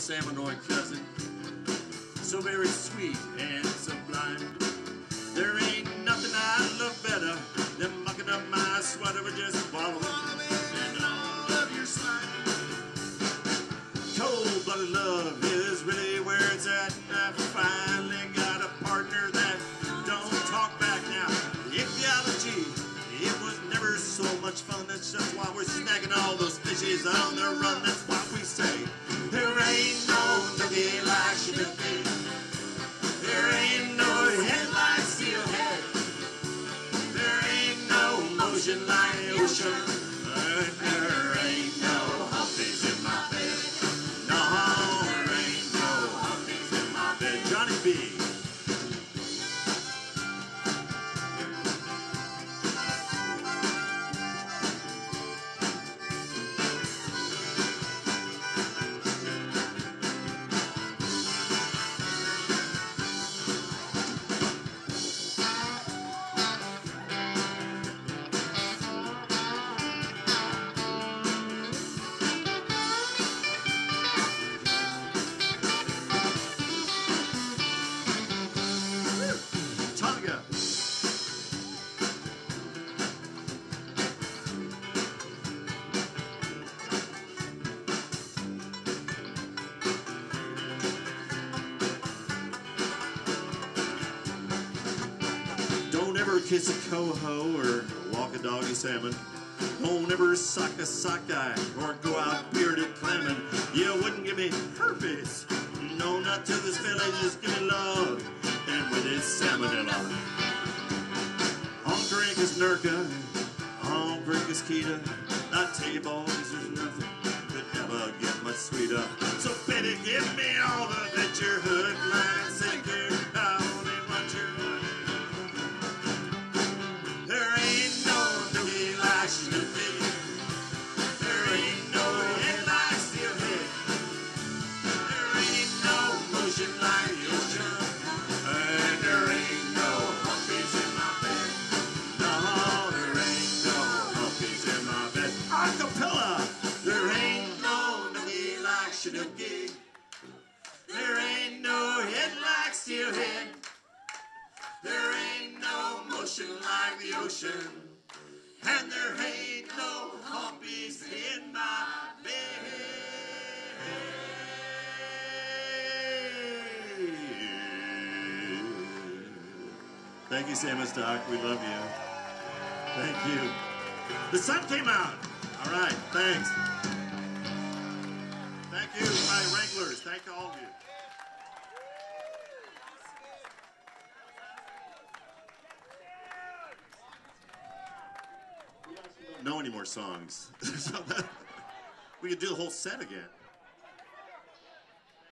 Salmonoid cousin, so very sweet and sublime. There ain't nothing I love better than mucking up my sweater with just wallowing in all of your slime. Cold-blooded love is really where it's at. I finally got a partner that don't talk back now. Ichthyology, it was never so much fun. That's just why we're snagging all those fishes on the run. That's why we say there ain't no nookie like Chinookie. There ain't no head like steelhead. There ain't no motion like the ocean. There ain't no humpies in my bed. No, there ain't no humpies in my bed. Johnny B. Don't ever kiss a coho or walk a doggy salmon. Don't ever sock a sockeye or go out bearded clamming. You wouldn't give me herpes. No, not to this village, just give me love. And with its salmonella. I'll drink his Nurka, I'll drink his Kita. I tell you boys, there's nothing could ever get much sweeter. So baby, give me all of that, your hood line sinker. I only want your money. There ain't no nookie like Chinookie. There ain't no head like steelhead. There ain't no motion like the ocean. And there ain't no humpies in my bed. No, there ain't no humpies in my bed. Acapella. There ain't no nookie like Chinookie. There ain't no head like steelhead. There ain't no motion like the ocean. And there ain't no humpies in my bed. Thank you, Sam and Stock. We love you. Thank you. The sun came out. All right, thanks. Thank you, my Wranglers. Thank all of you. Know any more songs? We could do the whole set again.